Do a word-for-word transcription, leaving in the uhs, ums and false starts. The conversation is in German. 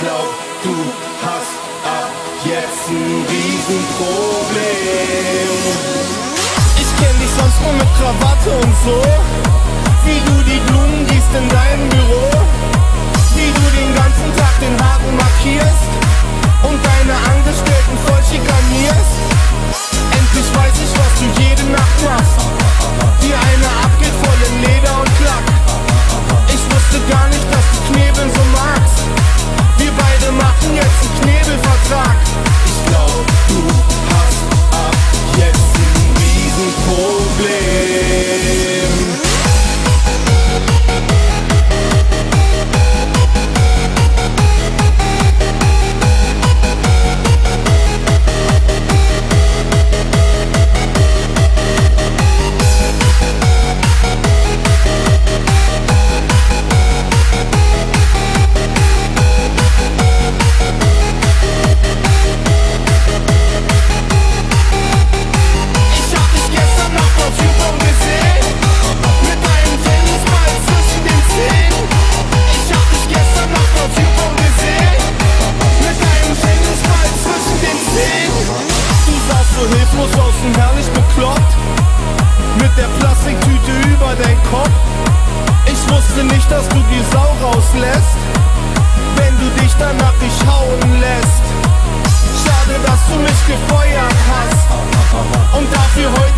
glaub, du hast ab jetzt ein Riesenproblem. Ich kenn dich sonst nur mit Krawatte und so, wie du die Blumen gießt in deinem Büro, wie du den ganzen Tag den Haken markierst und deine Angestellten voll schikanierst. Endlich weiß ich, was du jede Nacht machst. Die eine abgeht voll in Leder und Lack. Ich wusste gar nicht, dass du Knebeln so magst. Wir beide machen jetzt einen Knebelvertrag. Ich glaub, du hast ab jetzt ein Riesenproblem. Hilflos außen herrlich bekloppt, mit der Plastiktüte über dein Kopf. Ich wusste nicht, dass du die Sau rauslässt, wenn du dich danach nicht hauen lässt. Schade, dass du mich gefeuert hast und dafür heute